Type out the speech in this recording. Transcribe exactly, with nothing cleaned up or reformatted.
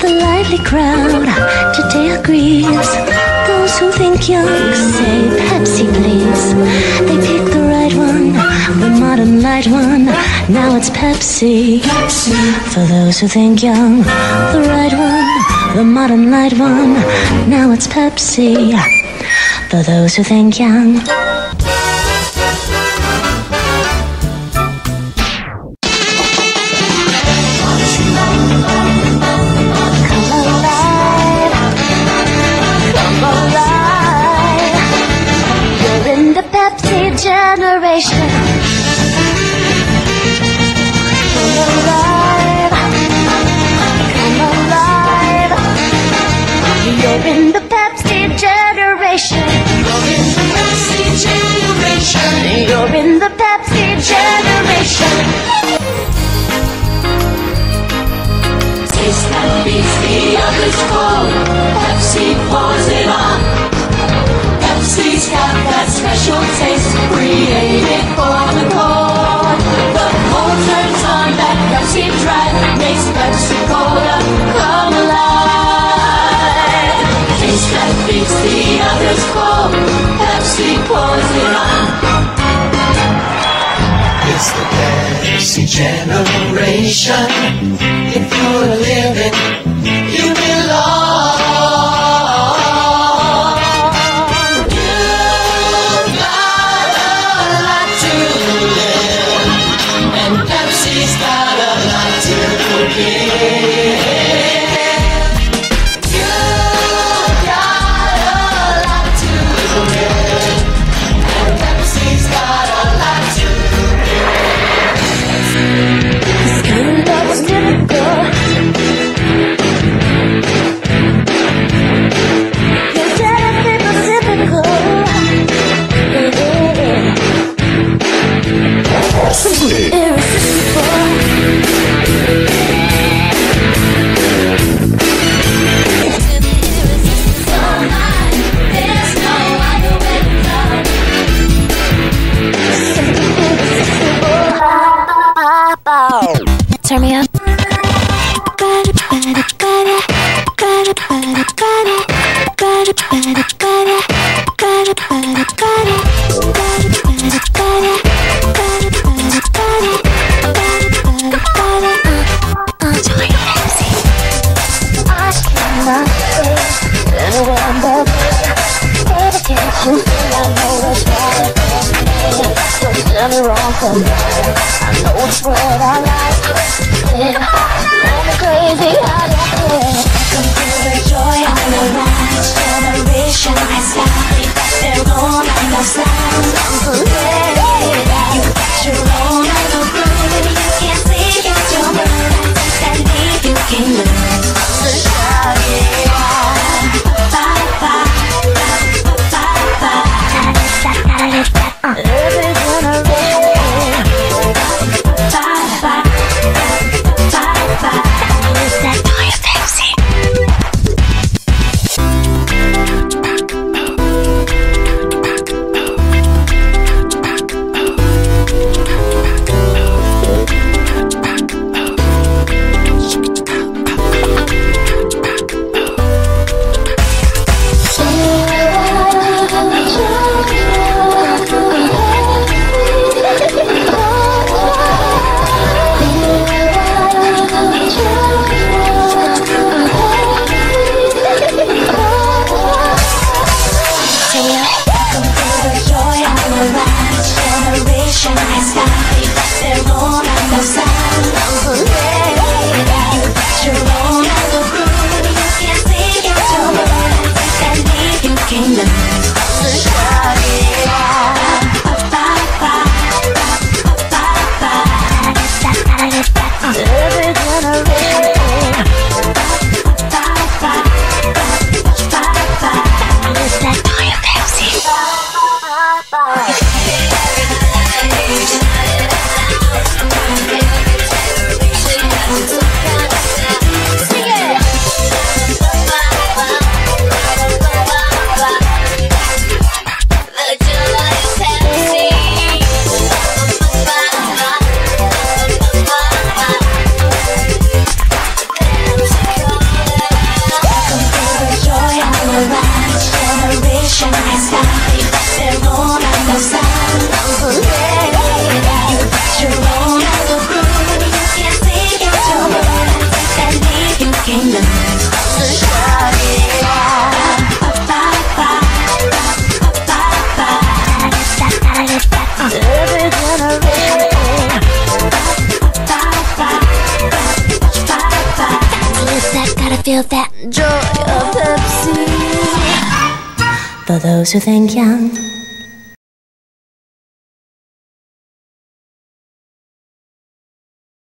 The lively crowd today agrees. Those who think young say Pepsi, please. They pick the right one, the modern light one. Now it's Pepsi. Pepsi. For those who think young, the right one, the modern light one. Now it's Pepsi. For those who think young. Generation, come alive, come alive. You're in the Pepsi generation. You're in the Pepsi generation. You're in the Pepsi generation. Taste that beats the others cold. Pepsi pours it on. Pepsi's got that special taste created for the cold. The cold turns on that Pepsi drive, makes Pepsi Cola come alive. Taste that beats the others cold. Pepsi pours it on. It's the Pepsi generation. If you're living, you belong. Turn me up. I know it's what I like. Yeah, I'm crazy, I don't care. Come to the joy of the ride. Generation, I slide. Their own kind of sound. You got your own kind of groove. You can't see it's your bird. That leave you can lose. The shout, yeah. Bye bye, bye bye. Every generation. Bye bye. feel that joy of Pepsi. For those who think young,